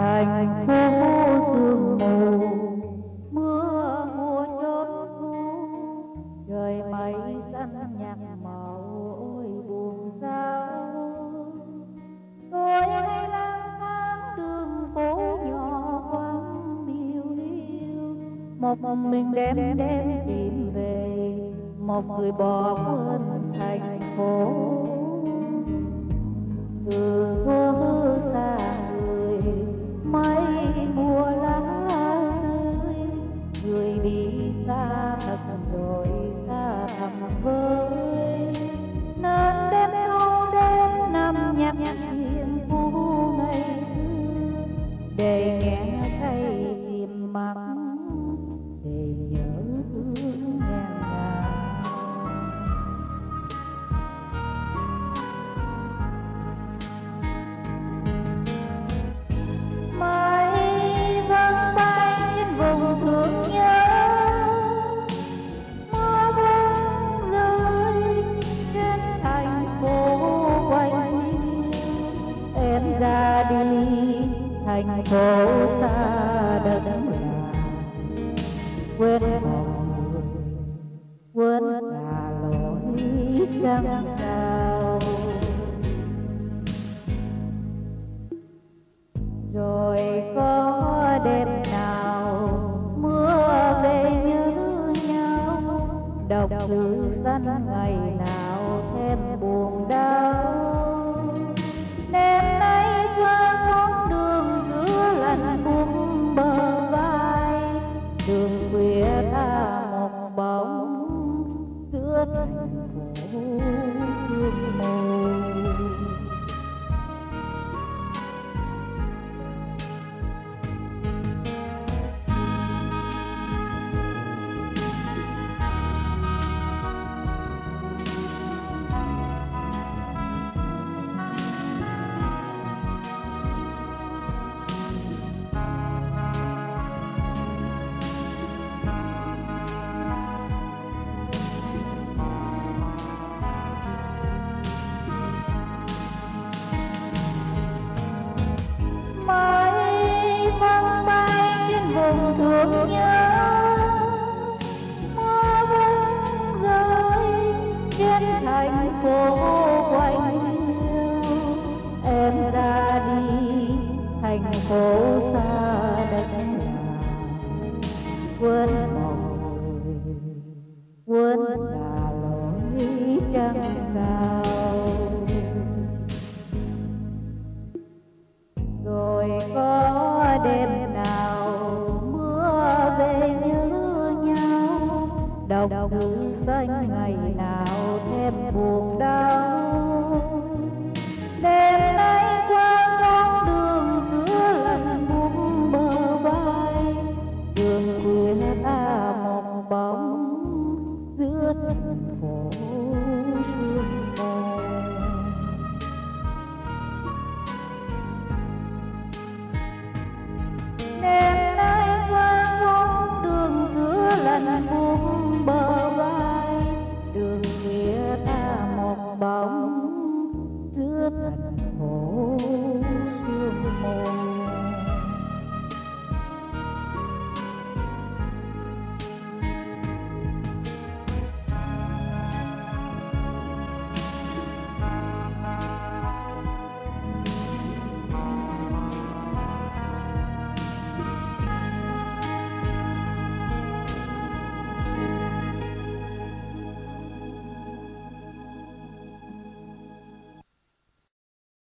thành phố sương mù, mưa mùa chốt thu, trời mây xanh nhạt màu ôi buồn sao. Tôi hay lang thang đường phố nhỏ vắng điêu điêu, một mình đêm đêm tìm về một người bỏ quên thành phố. Từ phố xa người mây mùa lá rơi, người đi xa thật rồi xa thẳm với, nên đêm thâu đêm nằm nhạc chuyện cũ ngày xưa, để nghe cây tìm mắng, để nhớ thương ngàn ngào. Mây văng bay trên vùng thương nhớ, mưa văng rơi trên thành phố quanh. Em ra đi thành phố xa đất lạ, quên phòng quên cả lối chẳng sao. Rồi có đêm nào mưa về nhớ nhau, đọc thư dân ngày nào thêm buồn đau. Đêm nay qua con đường giữa lạnh buông bờ vai, đường khuya tha một bóng giữa thành phố sương mù. Mây văng bay trên vùng thương nhớ, mưa văng rơi trên thành phố quanh. Em ra đi thành phố xa đất lạ, quên phòng quên cả lối chẳng sao. Rồi có đêm nào mưa về nhớ nhau, đọc thư xanh ngày nào thêm buồn đau. Đêm nay